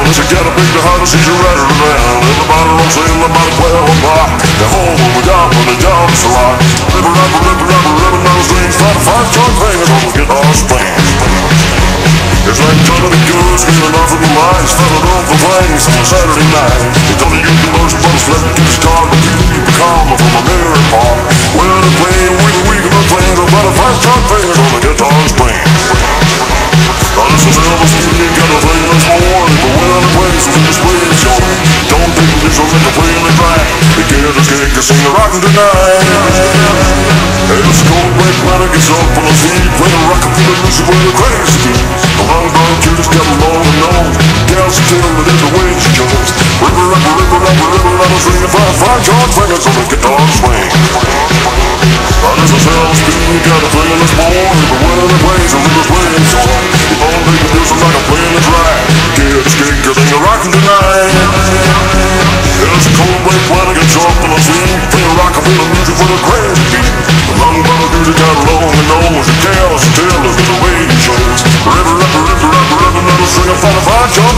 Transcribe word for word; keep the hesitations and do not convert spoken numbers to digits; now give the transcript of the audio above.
But you gotta beat the hardest, she's ready to down. Everybody runs in, everybody play on rock. The home when we got when the job's a lot. Ripper, rapper, ripper, rapper, ripper, those strings. Try to find short fingers on the guitar strings. It's like Johnny the Good, screaming off in the lights. Felling off the flames on a Saturday night. He told me you can lose your brother's left to his car, but you keep the karma from a mirror park. Well, they're playing, we're the weak of the plains. I'll try to find short fingers on the guitar strings. Now this is Elvis, you ain't gotta play this morning, but when other plays, when this play is yours. Don't think this will make a play in the track. The kid is getting to sing the rockin' tonight. It's a cold break when it gets up on his feet. Play the rockin' for the music where the crazy beat. The long brown kid has got a long nose. Gals are telling it in the way she goes. Ripper, ripper, ripper, ripper, ripper, ripper, swing and five, five short fingers on the guitar swing. Now this is Elvis, you gotta play this morning, but when other plays, and rivers play it so. Don't think of this like I'm playing it right. Get a skate, cause ain't rockin' tonight. It's a cold break when I get up on the feet. Play a rockin' for the music for the crazy beat. The long brown dude got a long nose. The cows tell us in the radio shows. Ripper, ripper, ripper, ripper, ripper, little string of five, five,